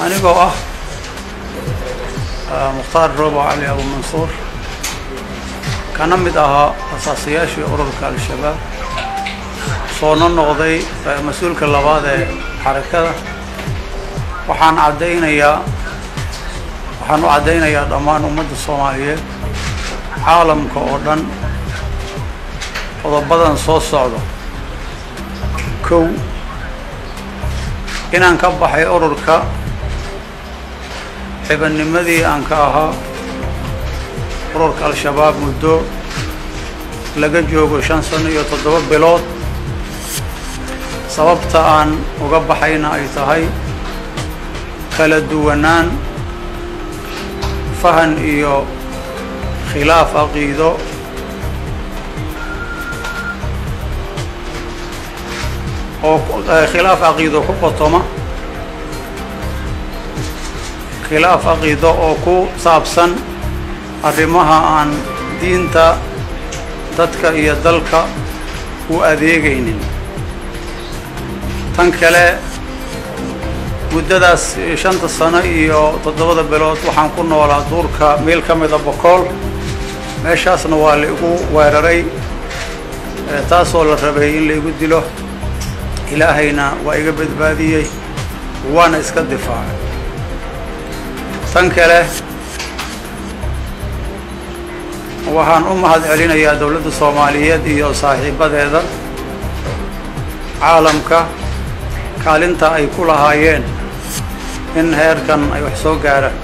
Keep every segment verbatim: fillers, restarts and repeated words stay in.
أنا جوا مختار روبو علي أبو منصور كان مدها أساسيات في أوروبا الشباب صون النقضي مسؤول كل هذا حركة وحن عدينا يا وحن عدينا يا ضمان أمة الصومالية عالم كأردن وضبطنا صوت صعدة كو إن أنكب حي أوروبا حبن نمذي أنكاها أوروبا الشباب مدو لقد جوجو شان سنة يتضرب بلوت sababta aan uga baxayna ay tahay kala duwanaan fahan iyo khilaaf aqiido oo khilaaf aqiido ku qotoma khilaaf aqiido oo ku saabsan arrimaha aan diinta dadka iyo dalka u adeegaynin tan kale muddadaas shanta sano iyo toddobada bilood waxaan ku noolaa duurka meel ka mid ah Bokool meeshaasna waa la igu weeraray taasoo la rabay in la igu dilo ilaahayna waa iga badbaadiyay waana iska difaacay tan kale waxaan u mahad celinayaa dawladda Soomaaliyeed iyo saaxiibadeeda caalamka kaalinta ay ku lahaayeen in heerkan ay wax soo gaaraan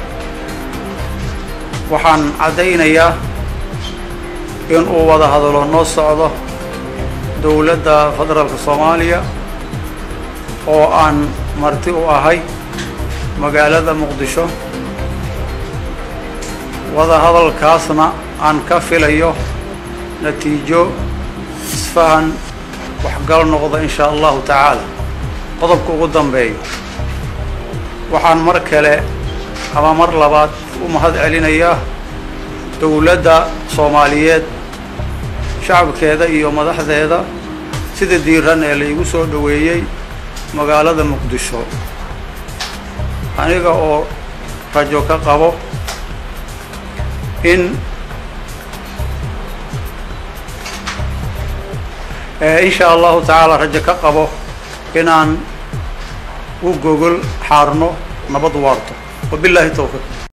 waxaan cadeynayaa in uu wada hadalo noo socdo dawladda federaalka Soomaaliya oo aan marti u ahay magaalada Muqdisho wada hadalkaasna aan ka filayo natiijo isfahan وحقل نقضة إن شاء الله تعالى قضبك قدام بي وحان مركلة أما مرلبات ومهد علينا إياه دولة صوماليات شعب كذا إيو مدح ذا سيد الديران اللي يقصوا دويي مقالة مقدشو أنيقا أو رجوكا قبو إن إن شاء الله تعالى رجك قبو إن أن وجوجل حارنو نبض وارته وبالله التوفيق.